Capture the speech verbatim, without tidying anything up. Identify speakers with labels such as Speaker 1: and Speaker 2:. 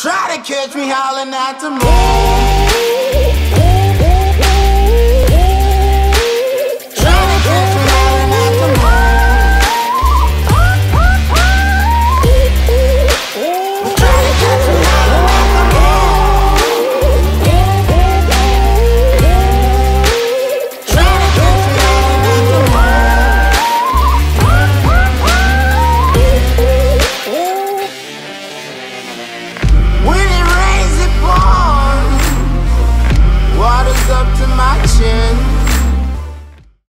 Speaker 1: Try to catch me howling at the moon.